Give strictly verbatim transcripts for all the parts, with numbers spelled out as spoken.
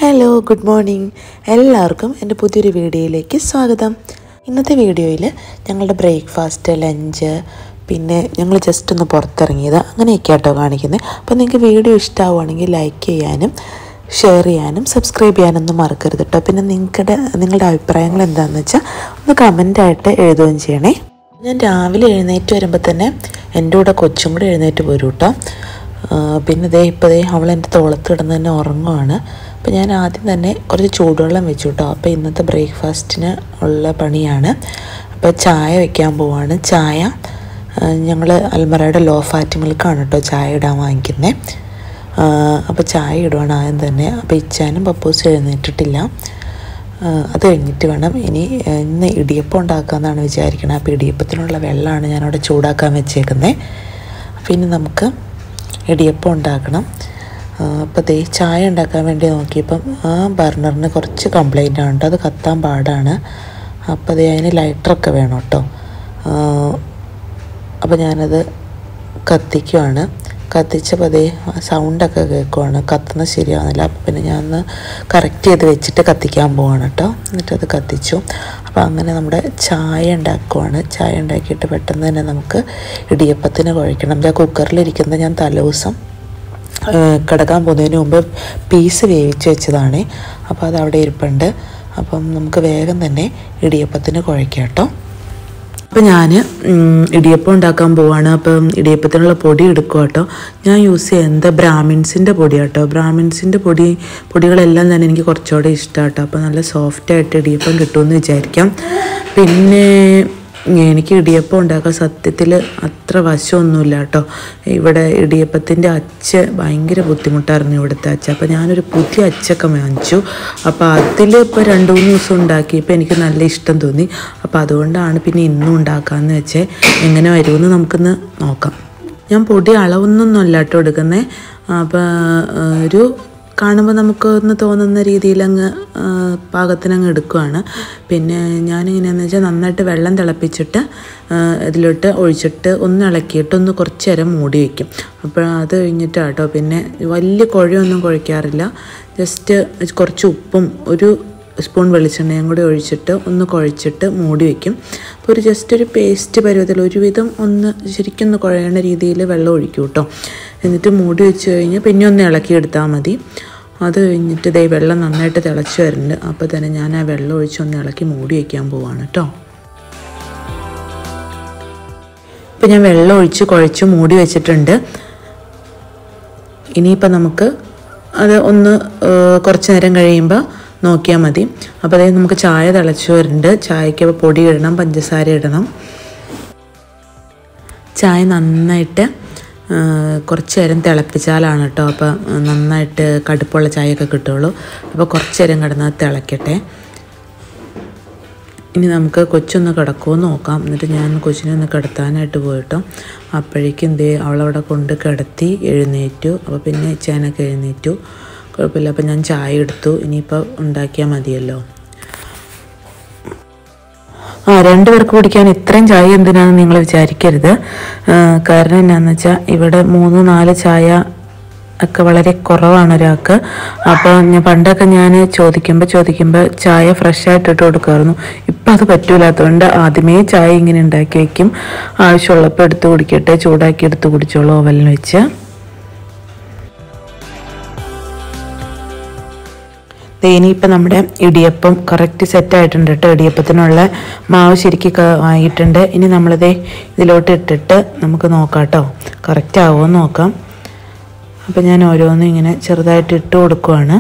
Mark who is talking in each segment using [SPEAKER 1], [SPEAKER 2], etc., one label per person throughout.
[SPEAKER 1] Hello good morning എല്ലാവർക്കും എൻ്റെ പുതിയൊരു വീഡിയോയിലേക്ക് സ്വാഗതം. ഇന്നത്തെ വീഡിയോയിൽ ഞങ്ങളുടെ ബ്രേക്ക്ഫാസ്റ്റ്, ലഞ്ച്, പിന്നെ ഞങ്ങൾ ജസ്റ്റ് ഒന്ന് പുറത്തിറങ്ങിയത് അങ്ങനെയൊക്കെ ആട്ടോ കാണിക്കുന്നത്. അപ്പോൾ നിങ്ങൾക്ക് വീഡിയോ ഇഷ്ടമാവുകയാണെങ്കിൽ ലൈക്ക് ചെയ്യാനും ഷെയർ ചെയ്യാനും സബ്സ്ക്രൈബ് ചെയ്യാനൊന്നും മറക്കരുത് കേട്ടോ. പിന്നെ നിങ്ങളുടെ നിങ്ങളുടെ അഭിപ്രായങ്ങൾ എന്താണെന്ന് വെച്ചാൽ ഒന്ന് കമൻ്റായിട്ട് എഴുതുകയും ചെയ്യണേ. ഞാൻ രാവിലെ എഴുന്നേറ്റ് വരുമ്പോൾ തന്നെ എൻ്റെ കൂടെ കൊച്ചും കൂടെ എഴുന്നേറ്റ് പോരും കേട്ടോ. പിന്നെ ദേ ഇപ്പോൾ ദേ അവൾ എൻ്റെ തോളത്ത് കിടന്ന് തന്നെ ഉറങ്ങുവാണ്. അപ്പോൾ ഞാൻ ആദ്യം തന്നെ കുറച്ച് ചൂടുവെള്ളം വെച്ചു കേട്ടോ. അപ്പോൾ ഇന്നത്തെ ബ്രേക്ക്ഫാസ്റ്റിന് ഉള്ള പണിയാണ്. അപ്പോൾ ചായ വെക്കാൻ പോവാണ്. ചായ ഞങ്ങൾ അൽമറയുടെ ലോ ഫാറ്റ് മിൽക്കാണ് കേട്ടോ ചായ ഇടാൻ വാങ്ങിക്കുന്നത്. അപ്പോൾ ചായ ഇടുവാണ് ആദ്യം തന്നെ. അപ്പോൾ ഇച്ചാനും പപ്പൂസും എഴുന്നേറ്റിട്ടില്ല. അത് കഴിഞ്ഞിട്ട് വേണം ഇനി ഇന്ന് ഇടിയപ്പം ഉണ്ടാക്കാമെന്നാണ് വിചാരിക്കുന്നത്. അപ്പോൾ ഇടിയപ്പത്തിനുള്ള വെള്ളമാണ് ഞാനവിടെ ചൂടാക്കാൻ വെച്ചേക്കുന്നത്. അപ്പോൾ ഇനി നമുക്ക് ഇടിയപ്പം ഉണ്ടാക്കണം. അപ്പോൾ ദേ ചായ ഉണ്ടാക്കാൻ വേണ്ടി നോക്കിയപ്പം ആ ബർണറിന് കുറച്ച് കംപ്ലൈൻ്റ് ആണ് കേട്ടോ. അത് കത്താൻ പാടാണ്. അപ്പോൾ ദേ അതിന് ലൈറ്ററൊക്കെ വേണം കേട്ടോ. അപ്പോൾ ഞാനത് കത്തിക്കുവാണ്. കത്തിച്ചപ്പോൾ അതേ സൗണ്ടൊക്കെ കേൾക്കുവാണ്. കത്തുന്നത് ശരിയാവുന്നില്ല. അപ്പോൾ പിന്നെ ഞാനൊന്ന് കറക്റ്റ് ചെയ്ത് വെച്ചിട്ട് കത്തിക്കാൻ പോവാണ് കേട്ടോ. എന്നിട്ടത് കത്തിച്ചു. അപ്പോൾ അങ്ങനെ നമ്മുടെ ചായ ഉണ്ടാക്കുവാണ്. ചായ ഉണ്ടാക്കിയിട്ട് പെട്ടെന്ന് തന്നെ നമുക്ക് ഇടിയപ്പത്തിന് കുഴയ്ക്കണം. ഞാൻ കുക്കറിലിരിക്കുന്നത് ഞാൻ തലേദിവസം കിടക്കാൻ പോകുന്നതിന് മുമ്പ് പീസ് വേവിച്ച് വെച്ചതാണ്. അപ്പോൾ അത് അവിടെ ഇരിപ്പുണ്ട്. അപ്പം നമുക്ക് വേഗം തന്നെ ഇടിയപ്പത്തിന് കുഴയ്ക്കാം കേട്ടോ. അപ്പോൾ ഞാൻ ഇടിയപ്പം ഉണ്ടാക്കാൻ പോവാണ്. അപ്പം ഇടിയപ്പത്തിനുള്ള പൊടി എടുക്കുക കേട്ടോ. ഞാൻ യൂസ് ചെയ്യുന്നത് ബ്രാഹ്മിൻസിൻ്റെ പൊടി കേട്ടോ. ബ്രാഹ്മിൻസിൻ്റെ പൊടി പൊടികളെല്ലാം തന്നെ എനിക്ക് കുറച്ചുകൂടെ ഇഷ്ടമാണ് കേട്ടോ. അപ്പോൾ നല്ല സോഫ്റ്റായിട്ട് ഇടിയപ്പം കിട്ടുമെന്ന് വിചാരിക്കാം. പിന്നെ എനിക്ക് ഇടിയപ്പം ഉണ്ടാക്കാൻ സത്യത്തിൽ അത്ര വശമൊന്നുമില്ല കേട്ടോ. ഇവിടെ ഇടിയപ്പത്തിൻ്റെ അച്ച് ഭയങ്കര ബുദ്ധിമുട്ടായിരുന്നു ഇവിടുത്തെ അച്ച്. അപ്പോൾ ഞാനൊരു പുതിയ അച്ചൊക്കെ വാങ്ങിച്ചു. അപ്പോൾ അതിൽ ഇപ്പോൾ രണ്ട് മൂന്ന് ദിവസം ഉണ്ടാക്കിയപ്പോൾ എനിക്ക് നല്ല ഇഷ്ടം തോന്നി. അപ്പോൾ അതുകൊണ്ടാണ് പിന്നെ ഇന്നും ഉണ്ടാക്കാമെന്ന് വെച്ചേ. എങ്ങനെ വരുമെന്ന് നമുക്കിന്ന് നോക്കാം. ഞാൻ പൊടി അളവൊന്നൊന്നുമല്ല കേട്ടോ എടുക്കുന്നത്. അപ്പോൾ ഒരു കാണുമ്പോൾ നമുക്കൊന്ന് തോന്നുന്ന രീതിയിൽ അങ്ങ് പാകത്തിനങ്ങ് എടുക്കുകയാണ്. പിന്നെ ഞാനിങ്ങനെയാണെന്ന് വെച്ചാൽ നന്നായിട്ട് വെള്ളം തിളപ്പിച്ചിട്ട് ഇതിലോട്ട് ഒഴിച്ചിട്ട് ഒന്ന് ഇളക്കിയിട്ട് ഒന്ന് കുറച്ച് നേരം മൂടി വയ്ക്കും. അപ്പോൾ അത് കഴിഞ്ഞിട്ടാണ് കേട്ടോ. പിന്നെ വലിയ കുഴയൊന്നും കുഴയ്ക്കാറില്ല. ജസ്റ്റ് കുറച്ച് ഉപ്പും ഒരു സ്പൂൺ വെളിച്ചെണ്ണയും കൂടി ഒഴിച്ചിട്ട് ഒന്ന് കുഴച്ചിട്ട് മൂടി വയ്ക്കും. അപ്പോൾ ഒരു ജസ്റ്റ് ഒരു പേസ്റ്റ് പരുവത്തിൽ ഒരുവിധം ഒന്ന് ശരിക്കും ഒന്ന് കുഴയണ രീതിയിൽ വെള്ളം ഒഴിക്കും കേട്ടോ. എന്നിട്ട് മൂടി വെച്ച് കഴിഞ്ഞ് പിന്നെ ഒന്ന് ഇളക്കിയെടുത്താൽ മതി. അത് കഴിഞ്ഞിട്ട് ദേ വെള്ളം നന്നായിട്ട് തിളച്ച് വരുന്നുണ്ട്. അപ്പോൾ തന്നെ ഞാൻ ആ വെള്ളം ഒഴിച്ച് ഒന്ന് ഇളക്കി മൂടി വയ്ക്കാൻ പോവാണ് കേട്ടോ. ഇപ്പം ഞാൻ വെള്ളം ഒഴിച്ച് കുഴച്ച് മൂടി വെച്ചിട്ടുണ്ട്. ഇനിയിപ്പോൾ നമുക്ക് അത് ഒന്ന് കുറച്ച് നേരം കഴിയുമ്പോൾ നോക്കിയാൽ മതി. അപ്പോൾ അതായത് നമുക്ക് ചായ തിളച്ച് വരുന്നുണ്ട്. ചായക്ക് പൊടി ഇടണം, പഞ്ചസാര ഇടണം. ചായ നന്നായിട്ട് കുറച്ച് നേരം തിളപ്പിച്ചാലാണ് കേട്ടോ. അപ്പോൾ നന്നായിട്ട് കടുപ്പുള്ള ചായയൊക്കെ കിട്ടുള്ളൂ. അപ്പോൾ കുറച്ച് നേരം കിടന്ന് തിളക്കട്ടെ. ഇനി നമുക്ക് കൊച്ചൊന്ന് കിടക്കുമോ നോക്കാം. എന്നിട്ട് ഞാൻ കൊച്ചിനെ ഒന്ന് കിടത്താനായിട്ട് പോയിട്ടോ. അപ്പോഴേക്കും എന്തേ അവളവിടെ കൊണ്ട് കിടത്തി എഴുന്നേറ്റു. അപ്പോൾ പിന്നെ ചേനൊക്കെ എഴുന്നേറ്റു. കുഴപ്പമില്ല. അപ്പോൾ ഞാൻ ചായ എടുത്തു. ഇനിയിപ്പോൾ ഉണ്ടാക്കിയാൽ മതിയല്ലോ. ആ രണ്ട് പേർക്ക് കുടിക്കാൻ ഇത്രയും ചായ എന്തിനാണെന്ന് നിങ്ങൾ വിചാരിക്കരുത്. കാരണം എന്നാന്ന് വെച്ചാൽ ഇവിടെ മൂന്ന് നാല് ചായ ഒക്കെ വളരെ കുറവാണ് ഒരാൾക്ക്. അപ്പോൾ ഞാൻ പണ്ടൊക്കെ ഞാൻ ചോദിക്കുമ്പോൾ ചോദിക്കുമ്പോൾ ചായ ഫ്രഷായിട്ട് ഇട്ട് കൊടുക്കുമായിരുന്നു. ഇപ്പം അത് പറ്റൂലാത്തതുകൊണ്ട് ആദ്യമേ ചായ ഇങ്ങനെ ഉണ്ടാക്കി വയ്ക്കും. ആവശ്യമുള്ളപ്പോൾ എടുത്ത് കുടിക്കട്ടെ, ചൂടാക്കി എടുത്ത് കുടിച്ചോളൂ ഓവലിന് വെച്ച്. ഇനിയിപ്പോൾ നമ്മുടെ ഇടിയപ്പം കറക്റ്റ് സെറ്റായിട്ടുണ്ട് കേട്ടോ. ഇടിയപ്പത്തിനുള്ള മാവ് ശരിക്കും ആയിട്ടുണ്ട്. ഇനി നമ്മളിതേ ഇതിലോട്ട് ഇട്ടിട്ട് നമുക്ക് നോക്കാം കേട്ടോ, കറക്റ്റ് ആവുമോ നോക്കാം. അപ്പോൾ ഞാൻ ഓരോന്നും ഇങ്ങനെ ചെറുതായിട്ട് ഇട്ട് കൊടുക്കുവാണ്.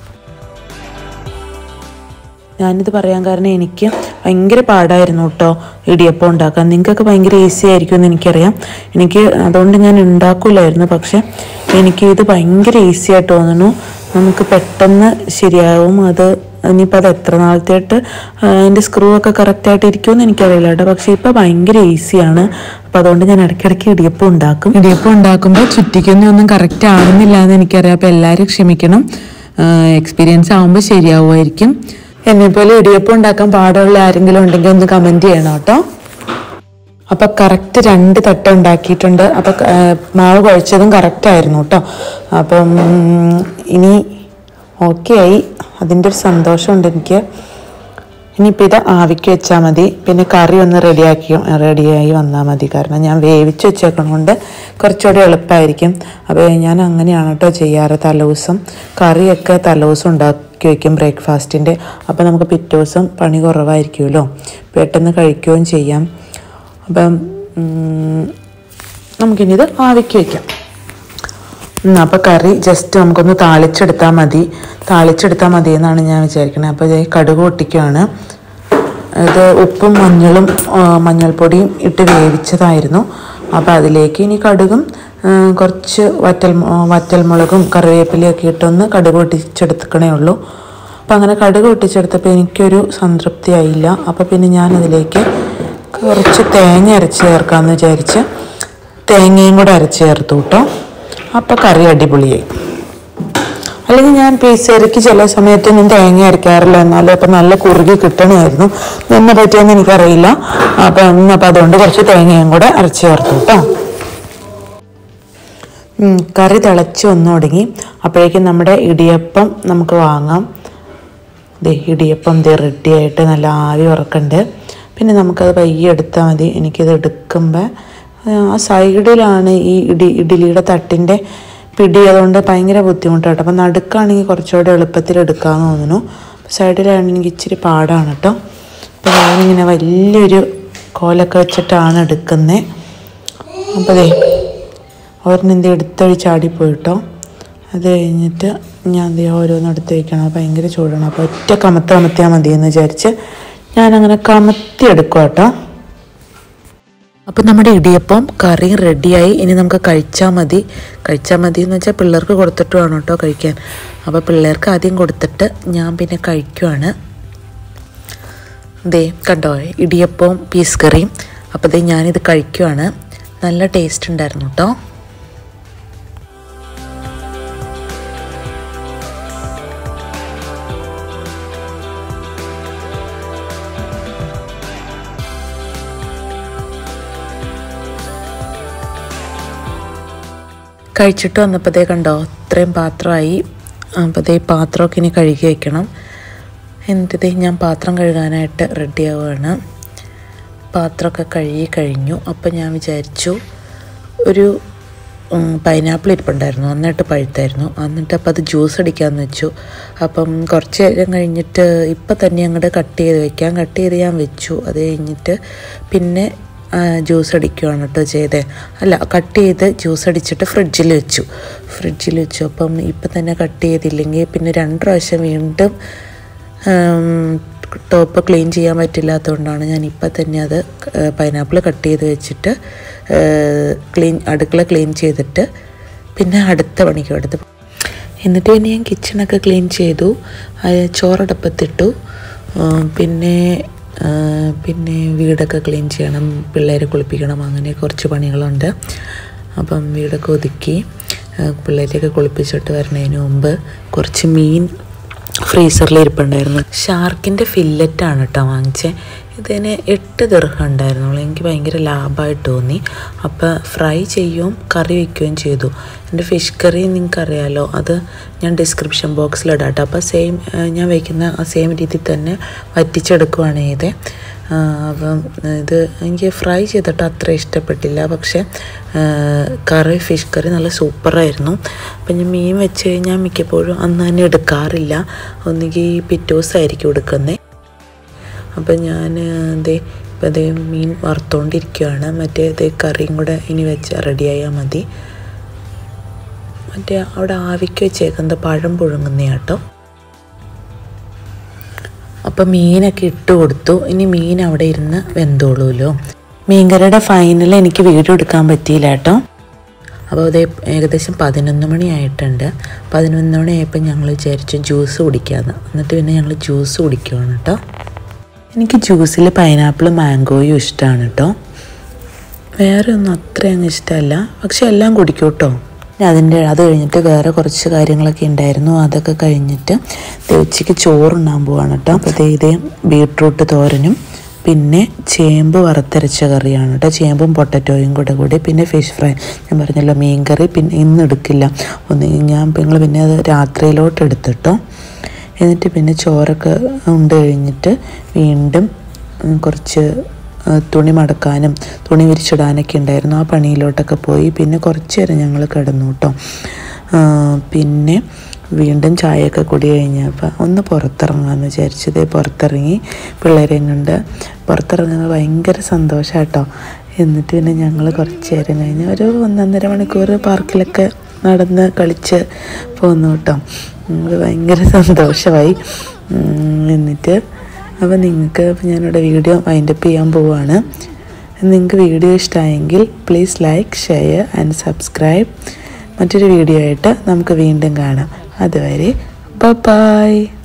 [SPEAKER 1] ഞാനിത് പറയാൻ കാരണം എനിക്ക് ഭയങ്കര പാടായിരുന്നു കേട്ടോ ഇടിയപ്പം ഉണ്ടാക്കാൻ. നിങ്ങൾക്കൊക്കെ ഭയങ്കര ഈസി ആയിരിക്കുമെന്ന് എനിക്കറിയാം. എനിക്ക് അതുകൊണ്ട് ഞാൻ ഉണ്ടാക്കില്ലായിരുന്നു. പക്ഷെ എനിക്ക് ഇത് ഭയങ്കര ഈസി ആയിട്ട് തോന്നുന്നു. നമുക്ക് പെട്ടെന്ന് ശരിയാവും. അത് ഇനിയിപ്പോൾ അത് എത്ര നാളത്തേട്ട് അതിൻ്റെ സ്ക്രൂ ഒക്കെ കറക്റ്റായിട്ട് ഇരിക്കുമെന്ന് എനിക്കറിയില്ല കേട്ടോ. പക്ഷേ ഇപ്പോൾ ഭയങ്കര ഈസിയാണ്. അപ്പോൾ അതുകൊണ്ട് ഞാൻ ഇടയ്ക്കിടയ്ക്ക് ഇടിയപ്പം ഉണ്ടാക്കും. ഇടിയപ്പം ഉണ്ടാക്കുമ്പോൾ ചുറ്റിക്കൊന്നും കറക്റ്റ് ആവുന്നില്ല എന്ന് എനിക്കറിയാം. അപ്പോൾ എല്ലാവരും ക്ഷമിക്കണം. എക്സ്പീരിയൻസ് ആകുമ്പോൾ ശരിയാവുമായിരിക്കും. എന്നെപ്പോലെ ഇടിയപ്പം ഉണ്ടാക്കാൻ പാടുള്ള ആരെങ്കിലും ഉണ്ടെങ്കിൽ ഒന്ന് കമൻറ്റ് ചെയ്യണം കേട്ടോ. അപ്പോൾ കറക്റ്റ് രണ്ട് തട്ട ഉണ്ടാക്കിയിട്ടുണ്ട്. അപ്പോൾ മാവ് കുഴച്ചതും കറക്റ്റായിരുന്നു കേട്ടോ. അപ്പം ഇനി ഓക്കെ ആയി. അതിൻ്റെ ഒരു സന്തോഷമുണ്ട് എനിക്ക്. ഇനിയിപ്പോൾ ഇത് ആവിക്ക് വെച്ചാൽ മതി. പിന്നെ കറി ഒന്ന് റെഡിയാക്കി റെഡിയായി വന്നാൽ മതി. കാരണം ഞാൻ വേവിച്ച് വെച്ചേക്കണോണ്ട് കുറച്ചുകൂടി എളുപ്പമായിരിക്കും. അപ്പോൾ ഞാൻ അങ്ങനെയാണ് കേട്ടോ ചെയ്യാറ്. തലേദിവസം കറിയൊക്കെ തലേദിവസം ഉണ്ടാക്കി വയ്ക്കും ബ്രേക്ക്ഫാസ്റ്റിൻ്റെ. അപ്പോൾ നമുക്ക് പിറ്റേ ദിവസം പണി കുറവായിരിക്കുമല്ലോ, പെട്ടെന്ന് കഴിക്കുകയും ചെയ്യാം. അപ്പം നമുക്കിനിത് ആവിക്ക് വയ്ക്കാം. അപ്പോൾ കറി ജസ്റ്റ് നമുക്കൊന്ന് താളിച്ചെടുത്താൽ മതി താളിച്ചെടുത്താൽ മതി എന്നാണ് ഞാൻ വിചാരിക്കുന്നത്. അപ്പോൾ ഇത് കടുക് പൊട്ടിക്കുകയാണ്. ഇത് ഉപ്പും മഞ്ഞളും മഞ്ഞൾപ്പൊടിയും ഇട്ട് വേവിച്ചതായിരുന്നു. അപ്പോൾ അതിലേക്ക് ഇനി കടുകും കുറച്ച് വറ്റൽ വറ്റൽമുളകും കറിവേപ്പിലയൊക്കെ ഇട്ടൊന്ന് കടുക് പൊട്ടിച്ചെടുക്കണേ ഉള്ളൂ. അപ്പോൾ അങ്ങനെ കടുക് പൊട്ടിച്ചെടുത്തപ്പോൾ എനിക്കൊരു സംതൃപ്തി ആയില്ല. അപ്പോൾ പിന്നെ ഞാനതിലേക്ക് കുറച്ച് തേങ്ങ അരച്ച് ചേർക്കാമെന്ന് വിചാരിച്ച് തേങ്ങയും കൂടെ അരച്ച് ചേർത്തു കേട്ടോ. അപ്പോൾ കറി അടിപൊളിയായി. അല്ലെങ്കിൽ ഞാൻ പീസറിക്ക് ചില സമയത്തൊന്നും തേങ്ങ അരയ്ക്കാറില്ല, എന്നാലും അപ്പം നല്ല കുറുകി കിട്ടണമായിരുന്നു. എന്നെ പറ്റിയെന്ന് എനിക്കറിയില്ല. അപ്പം അപ്പം അതുകൊണ്ട് കുറച്ച് തേങ്ങയും കൂടെ അരച്ച് ചേർത്തു കേട്ടോ. കറി തിളച്ച് വന്നു തുടങ്ങി. അപ്പോഴേക്കും നമ്മുടെ ഇടിയപ്പം നമുക്ക് വാങ്ങാം. ദേ ഇടിയപ്പം ദേ റെഡിയായിട്ട് നല്ല ആവി ഉറക്കുന്നുണ്ട്. പിന്നെ നമുക്കത് പയ്യെ എടുത്താൽ മതി. എനിക്കിത് എടുക്കുമ്പോൾ ആ സൈഡിലാണ് ഈ ഇടി ഇഡ്ഡലിയുടെ തട്ടിൻ്റെ പിടി, അതുകൊണ്ട് ഭയങ്കര ബുദ്ധിമുട്ടാട്ടോ. അപ്പം നടുക്കാണെങ്കിൽ കുറച്ചുകൂടെ എളുപ്പത്തിൽ എടുക്കാമെന്ന് തോന്നുന്നു. സൈഡിലാണെങ്കിൽ ഇച്ചിരി പാടാണ് കേട്ടോ. അപ്പോൾ ഞാനിങ്ങനെ വലിയൊരു കോലൊക്കെ വെച്ചിട്ടാണ് എടുക്കുന്നത്. അപ്പോൾ ദേ ഓരോന്നെന്ത് എടുത്തൊഴി ചാടിപ്പോയി കേട്ടോ. അത് കഴിഞ്ഞിട്ട് ഞാൻ ദേ ഓരോന്നും എടുത്ത് വയ്ക്കണം. ഭയങ്കര ചൂടാണ്. അപ്പോൾ ഒറ്റ കമത്ത് കമത്തിയാൽ മതി എന്ന് വിചാരിച്ച് ഞാനങ്ങനെ കമത്തി എടുക്കുക കേട്ടോ. അപ്പോൾ നമ്മുടെ ഇടിയപ്പം കറി റെഡിയായി. ഇനി നമുക്ക് കഴിച്ചാൽ മതി കഴിച്ചാൽ മതി എന്ന് വെച്ചാൽ പിള്ളേർക്ക് കൊടുത്തിട്ട് വേണം കേട്ടോ കഴിക്കാൻ. അപ്പോൾ പിള്ളേർക്ക് ആദ്യം കൊടുത്തിട്ട് ഞാൻ പിന്നെ കഴിക്കുവാണ്. ദേ കണ്ടോ ഇടിയപ്പവും പീസ് കറിയും. അപ്പോൾ ദേ ഞാനിത് കഴിക്കുവാണ്. നല്ല ടേസ്റ്റ് ഉണ്ടായിരുന്നു കേട്ടോ. കഴിച്ചിട്ട് വന്നപ്പോഴത്തേ കണ്ടോ ഇത്രയും പാത്രമായി. അപ്പോഴത്തേ പാത്രമൊക്കെ ഇനി കഴുകി വയ്ക്കണം. എന്നിട്ടേ ഞാൻ പാത്രം കഴുകാനായിട്ട് റെഡിയാവുകയാണ്. പാത്രമൊക്കെ കഴുകി കഴിഞ്ഞു. അപ്പം ഞാൻ വിചാരിച്ചു ഒരു പൈനാപ്പിൾ ഇരിപ്പുണ്ടായിരുന്നു, എന്നിട്ട് പഴുത്തായിരുന്നു. എന്നിട്ട് അപ്പം അത് ജ്യൂസ് അടിക്കാമെന്ന് വെച്ചു. അപ്പം കുറച്ച് നേരം കഴിഞ്ഞിട്ട് ഇപ്പം തന്നെ അങ്ങോട്ട് കട്ട് ചെയ്ത് വയ്ക്കാം. കട്ട് ചെയ്ത് ഞാൻ വെച്ചു. അത് കഴിഞ്ഞിട്ട് പിന്നെ ജ്യൂസ് അടിക്കുകയാണ് കേട്ടോ ചെയ്തേ. അല്ല കട്ട് ചെയ്ത് ജ്യൂസ് അടിച്ചിട്ട് ഫ്രിഡ്ജിൽ വെച്ചു ഫ്രിഡ്ജിൽ വെച്ചു അപ്പം ഇപ്പം തന്നെ കട്ട് ചെയ്തില്ലെങ്കിൽ പിന്നെ രണ്ട് പ്രാവശ്യം വീണ്ടും ടോപ്പ് ക്ലീൻ ചെയ്യാൻ പറ്റില്ലാത്തതുകൊണ്ടാണ് ഞാൻ ഇപ്പം തന്നെ അത് പൈനാപ്പിൾ കട്ട് ചെയ്ത് വെച്ചിട്ട് ക്ലീൻ അടുക്കള ക്ലീൻ ചെയ്തിട്ട് പിന്നെ അടുത്ത പണിക്ക് എടുത്ത്. എന്നിട്ട് പിന്നെ ഞാൻ കിച്ചണൊക്കെ ക്ലീൻ ചെയ്തു. ചോറടപ്പത്തിട്ടു. പിന്നെ പിന്നെ വീടൊക്കെ ക്ലീൻ ചെയ്യണം, പിള്ളേരെ കുളിപ്പിക്കണം, അങ്ങനെ കുറച്ച് പണികളുണ്ട്. അപ്പം വീടൊക്കെ ഒതുക്കി പിള്ളേരെയൊക്കെ കുളിപ്പിച്ചിട്ട് വരുന്നതിന് മുമ്പ് കുറച്ച് മീൻ ഫ്രീസറിൽ ഇരിപ്പുണ്ടായിരുന്നു. ഷാർക്കിൻ്റെ ഫില്ലറ്റാണ് കേട്ടോ വാങ്ങിച്ചത്. ഇതിന് എട്ട് ദിർഹം ഉണ്ടായിരുന്നുള്ളൂ. എനിക്ക് ഭയങ്കര ലാഭമായിട്ട് തോന്നി. അപ്പോൾ ഫ്രൈ ചെയ്യുകയും കറി വയ്ക്കുകയും ചെയ്തു. എൻ്റെ ഫിഷ് കറി നിങ്ങൾക്കറിയാമല്ലോ, അത് ഞാൻ ഡിസ്ക്രിപ്ഷൻ ബോക്സിലിടാം കേട്ടോ. അപ്പോൾ സെയിം ഞാൻ വയ്ക്കുന്ന ആ സെയിം രീതിയിൽ തന്നെ വറ്റിച്ചെടുക്കുകയാണ് ചെയ്തത്. അപ്പം ഇത് എനിക്ക് ഫ്രൈ ചെയ്തിട്ട് അത്ര ഇഷ്ടപ്പെട്ടില്ല. പക്ഷേ കറി ഫിഷ് കറി നല്ല സൂപ്പറായിരുന്നു. അപ്പം ഞാൻ മീൻ വെച്ച് കഴിഞ്ഞാൽ മിക്കപ്പോഴും അന്ന് തന്നെ എടുക്കാറില്ല. ഒന്നുകിൽ പിറ്റേ ദിവസമായിരിക്കും എടുക്കുന്നത്. അപ്പം ഞാൻ ഇതേ ഇപ്പം അതേ മീൻ വറുത്തുകൊണ്ടിരിക്കുകയാണ്. മറ്റേ ഇതേ കറിയും കൂടെ ഇനി വെച്ച് റെഡിയായാൽ മതി. മറ്റേ അവിടെ ആവിക്ക് വെച്ചേക്കുന്നത് പഴം പുഴുങ്ങുന്ന കേട്ടോ. അപ്പം മീനൊക്കെ ഇട്ട് കൊടുത്തു. ഇനി മീൻ അവിടെ ഇരുന്ന് വെന്തോളൂല്ലോ. മീൻകറിയുടെ ഫൈനൽ എനിക്ക് വീഡിയോ എടുക്കാൻ പറ്റിയില്ല കേട്ടോ. അപ്പോൾ അതേ ഏകദേശം പതിനൊന്ന് മണിയായിട്ടുണ്ട്. പതിനൊന്ന് മണിയായപ്പോൾ ഞങ്ങൾ വിചാരിച്ചു ജ്യൂസ് കുടിക്കാമെന്ന്. എന്നിട്ട് പിന്നെ ഞങ്ങൾ ജ്യൂസ് കുടിക്കുകയാണ് കേട്ടോ. എനിക്ക് ജ്യൂസിൽ പൈനാപ്പിളും മാംഗോയും ഇഷ്ടമാണ് കേട്ടോ. വേറെ ഒന്നും അത്രയും ഇഷ്ടമല്ല, പക്ഷെ എല്ലാം കുടിക്കും കേട്ടോ. അതിൻ്റെ അത് കഴിഞ്ഞിട്ട് വേറെ കുറച്ച് കാര്യങ്ങളൊക്കെ ഉണ്ടായിരുന്നു. അതൊക്കെ കഴിഞ്ഞിട്ട് ഉച്ചയ്ക്ക് ചോറുണ്ണാൻ പോവാണ് കേട്ടോ. അപ്പോൾ ഇതേ ബീട്രൂട്ട് തോരനും പിന്നെ ചേമ്പ് വറുത്തരച്ച കറിയാണ് കേട്ടോ, ചേമ്പും പൊട്ടറ്റോയും കൂടെ കൂടി. പിന്നെ ഫിഷ് ഫ്രൈ, ഞാൻ പറഞ്ഞല്ലോ മീൻ കറി പിന്നെ ഇന്ന് എടുക്കില്ല, ഒന്ന് ഞാൻ നിങ്ങൾ പിന്നെ അത് രാത്രിയിലോട്ട് എടുത്തിട്ടോ. എന്നിട്ട് പിന്നെ ചോറൊക്കെ ഉണ്ട് കഴിഞ്ഞിട്ട് വീണ്ടും കുറച്ച് തുണി മടക്കാനും തുണി വിരിച്ചിടാനൊക്കെ ഉണ്ടായിരുന്നു, ആ പണിയിലോട്ടൊക്കെ പോയി. പിന്നെ കുറച്ച് നേരം ഞങ്ങൾ കിടന്നു കേട്ടോ. പിന്നെ വീണ്ടും ചായയൊക്കെ കുടി കഴിഞ്ഞപ്പോൾ ഒന്ന് പുറത്തിറങ്ങാമെന്ന് വിചാരിച്ചത്. പുറത്തിറങ്ങി പിള്ളേരെയും കൊണ്ട് പുറത്തിറങ്ങുന്നത് ഭയങ്കര സന്തോഷമാണ് കേട്ടോ. എന്നിട്ട് പിന്നെ ഞങ്ങൾ കുറച്ച് നേരം കഴിഞ്ഞ് ഒരു ഒന്നൊന്നര മണിക്കൂർ പാർക്കിലൊക്കെ നടന്ന് കളിച്ച് പോന്നു കേട്ടോ. ഭയങ്കര സന്തോഷമായി. എന്നിട്ട് അപ്പോൾ നിങ്ങൾക്ക് ഞാനിവിടെ വീഡിയോ വൈൻഡപ്പ് ചെയ്യാൻ പോവുകയാണ്. നിങ്ങൾക്ക് വീഡിയോ ഇഷ്ടമായെങ്കിൽ please like, share and subscribe. മറ്റൊരു വീഡിയോ ആയിട്ട് നമുക്ക് വീണ്ടും കാണാം. അതുവരെ ബൈ.